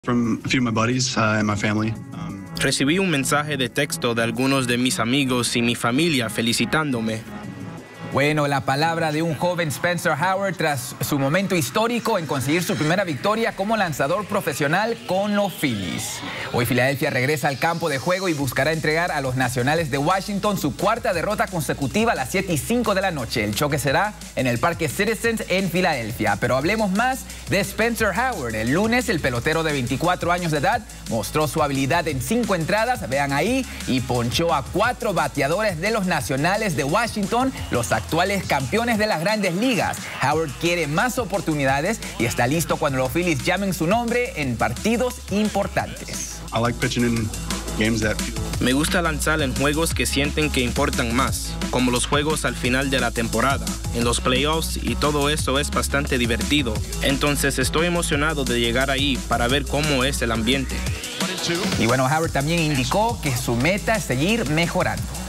From a few of my buddies and my family. Recibí un mensaje de texto de algunos de mis amigos y mi familia felicitándome. Bueno, la palabra de un joven Spencer Howard tras su momento histórico en conseguir su primera victoria como lanzador profesional con los Phillies. Hoy Filadelfia regresa al campo de juego y buscará entregar a los Nacionales de Washington su cuarta derrota consecutiva a las 7:05 de la noche. El choque será en el Parque Citizens en Filadelfia. Pero hablemos más de Spencer Howard. El lunes, el pelotero de 24 años de edad mostró su habilidad en 5 entradas, vean ahí, y ponchó a 4 bateadores de los Nacionales de Washington, los actuales campeones de las Grandes Ligas. Howard quiere más oportunidades y está listo cuando los Phillies llamen su nombre en partidos importantes. Me gusta lanzar en juegos que sienten que importan más, como los juegos al final de la temporada, en los playoffs, y todo eso es bastante divertido. Entonces estoy emocionado de llegar ahí para ver cómo es el ambiente. Y bueno, Howard también indicó que su meta es seguir mejorando.